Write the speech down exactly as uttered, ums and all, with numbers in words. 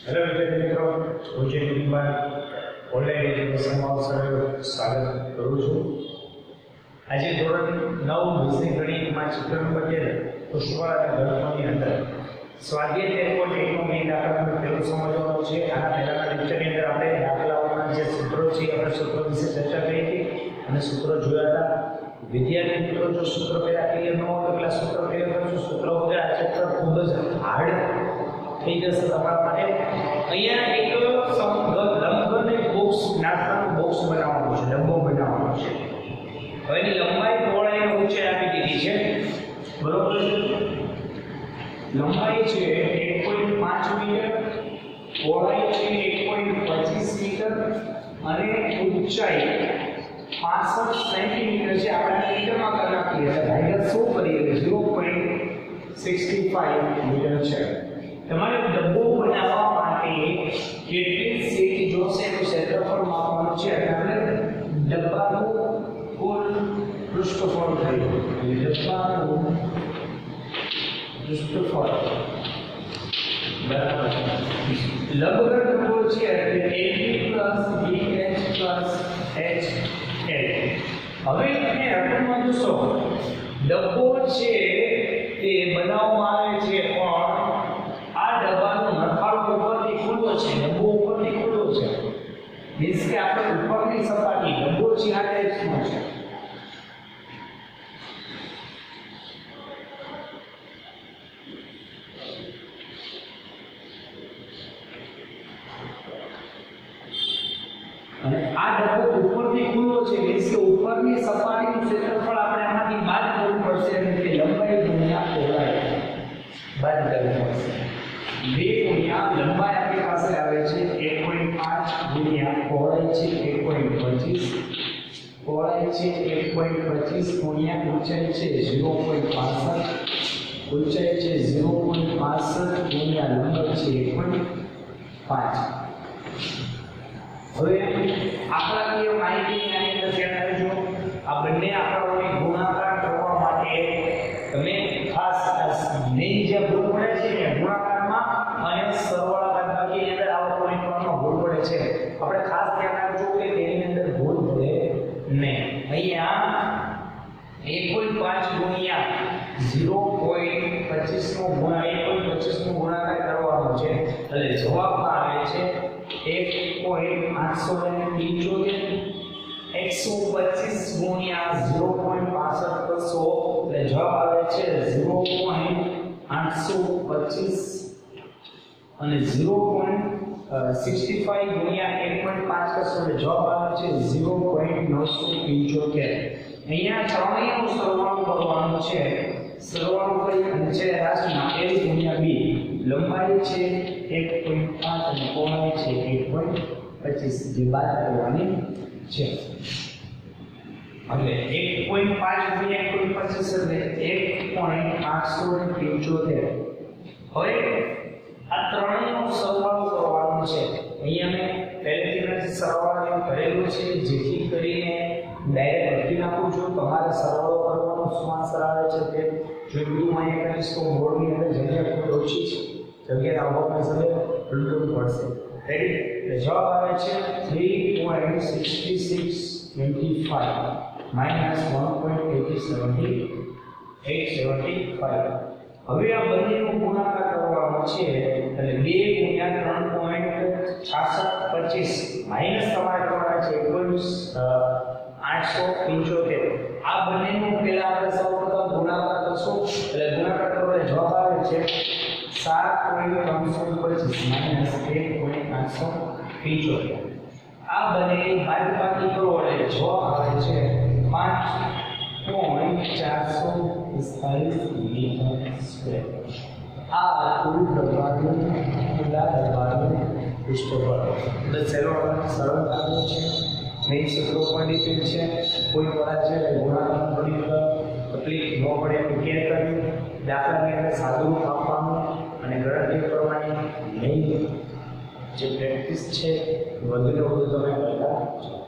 Hello विद्यार्थी मित्रों, હું જયદીપસર ઓનલાઈન એજ્યુકેશનમાં સર્વે સ્વાગત કરું છું। આજે ધોરણ નવ વિષય ગણિતમાં ચિત્ર નંબર તેર પુષ્કળ અને ગણિતની અંદર સ્વાધ્યાય તેર પોઈન્ટ એક નો મેઇન દાખલાનો પહેલો સમજવાનો છે। આના પહેલાના લેક્ચરની અંદર આપણે દાખલાઓના જે સૂત્રો છે આપણે સૂત્રો વિશે ચર્ચા કરી હતી અને સૂત્રો જોયા હતા। વિદ્યાર્થી મિત્રો જો સૂત્ર પહેલા ક્લિયર ન હોય તો પેલા સૂત્ર ક્લિયર કરજો। સૂત્રો વગર આ ચેપ્ટર ખૂબ જ હાર્ડ થઈ જશે તમારા માટે। અહીંયા એક લંબઘન એક બોક્સ નાસ્તાનું બોક્સ બનાવવાનું છે, ડબ્બો બનાવવાનો છે। હવે એની લંબાઈ પહોળાઈ અને ઊંચાઈ આપી દીધી છે, બરોબર છે। લંબાઈ છે એક પોઈન્ટ પાંચ મીટર, પહોળાઈ છે એક પોઈન્ટ પચીસ મીટર અને ઊંચાઈ પાસઠ સેન્ટીમીટર છે। આપણે મીટરમાં કરી નાખીએ એટલે ભાગ્યા સો કરીએ એટલે zero point six five meter છે। તમારે ડબ્બો બનાવવા માટે કેટલી સીટ જોશે એનું ક્ષેત્રફળ માપવાનું છે એટલે આપણે ડબ્બાનું કુલ પૃષ્ઠફળ થયું એટલે ડબ્બાનું પૃષ્ઠફળ બરાબર લંબઘન ડબ્બો છે એટલે A B plus B H plus H L। હવે તમે અટકમાં જોશો ડબ્બો છે તે બનાવવામાં આવે છે પણ આ ડબ્બાનો નખાડો ઉપરથી ખુલ્લો છે, ડબ્બો ઉપરથી ખુલ્લો છે, મીન્સ કે આપણે ઉપરની સપાટી ડબ્બો છે આ ટાઈપનો છે। અને આ ડબ્બો ઉપરથી ખુલ્લો છે મીન્સ કે ઉપરની સપાટીનું ક્ષેત્રફળ આપણે આમાંથી બાદ કરવું પડશે એટલે કે લંબાઈ ગુણ્યા પહોળાઈ બાદ કરવું પડશે। બે ગુણ્યા લંબાઈ આપણી પાસે આવે છે એક પોઈન્ટ પાંચ ગુણ્યા પહોળાઈ છે એક પોઈન્ટ પચીસ, પહોળાઈ છે એક પોઈન્ટ પચીસ ગુણ્યા ઊંચાઈ છે ઝીરો પોઈન્ટ પાસઠ, ઊંચાઈ છે ઝીરો પોઈન્ટ પાસઠ ગુણ્યા લંબાઈ છે એક પોઈન્ટ પાંચ। હવે આંકડાકીય માહિતીની આની અંદર ધ્યાન રાખજો। આ બંને આંકડાઓને ગુણાકાર કરવા માટે તમે ખાસ મેઇન જે ભૂલ પડે છે એ ગુણાકારમાં અને સરવાળા બાદબાકીની અંદર આવા પોઈન્ટ માં ભૂલ પડે છે, આપણે ખાસ ધ્યાન રાખજો કે તેની અંદર ભૂલ પડે નહીં। અહીંયા એક પોઈન્ટ પાંચ ગુણ્યા ઝીરો પોઈન્ટ પચીસ નો ગુણાકાર એક પોઈન્ટ પચીસ નો ગુણાકાર કરવાનો છે એટલે જવાબમાં આવે છે એક પોઈન્ટ આઠસો પંચોતેર। એકસો પચીસ ગુણ્યા ઝીરો પોઈન્ટ પાસઠ કરશો એટલે જવાબ આવે છે ઝીરો પોઈન્ટ આઠસો પચીસ અને ઝીરો પોઈન્ટ સિક્સ ફાઈવ ગુણ્યા એક પોઈન્ટ પાંચ કરશો એટલે જવાબ આવે છે ઝીરો પોઈન્ટ નવસો પંચોતેર। અહીંયા ત્રણેયનો સરવાળો કરવાનો છે, સરવાળો કરી અને છે રાશિમાં a ગુણ્યા b, લંબાઈ છે એક પોઈન્ટ પાંચ અને પહોળાઈ છે એક પોઈન્ટ પચીસ જે બાદ કરવાની છે। એટલે એક પોઈન્ટ પાંચ ગુણ્યા એક પોઈન્ટ પચીસ એટલે એક પોઈન્ટ આઠસો પંચોતેર। હવે આ ત્રણેયનો સરવાળો કરવાનો છે। અહીંયા મેં પહેલેથી જ સરવાળો કરેલો છે જેથી કરીને ડાયરેક્ટ લખી નાખું છું, તમારે સરવાળો કરવાનો શું આન્સર આવે છે તે જો બધું અહીંયા કરીશ તો બોર્ડની અંદર જગ્યા ખૂબ ઓછી છે, જગ્યા આવવા સમય લૂંટવું પડશે। રેડી? એટલે જવાબ આવે છે three point six six two five minus one point eight seven eight seven five. હવે આ બંનેનો ગુણાકાર કરવાનો છે એટલે બે ગુણ્યા ત્રણ પોઈન્ટ છાસઠ પચીસ માઈનસ તમારે કરવાના છે એક પોઈન્ટ આઠસો પંચોતેર। આ બંનેનો પહેલા આપણે સૌપ્રથમ ગુણાકાર કરશું એટલે ગુણાકાર કરો એટલે જવાબ આવે છે સાત પોઈન્ટ ત્રણસો પચીસ માઈનસ એક પોઈન્ટ આઠસો પંચોતેર। આ બંનેની બાદબાકી કરો એટલે જવાબ આવે છે પાંચ પોઈન્ટ ચારસો પિસ્તાલીસ મીટર સ્ક્વેર। આ કુલ ડબ્બાનું ખુલ્લા ડબ્બાનું પૃષ્ઠફળ એટલે સરળ સરળતાનું છે, મેઇન સૂત્રો પણ ડિટેલ છે, કોઈ વાળા છે ગુણાકાર થોડી તકલીફ ન પડે તો કેર કરવી, દાખલાની અંદર સાદું આપવાનું અને ગણતરી કરવાની મેઇન જે પ્રેક્ટિસ છે વધુ ને વધુ તમે કરતા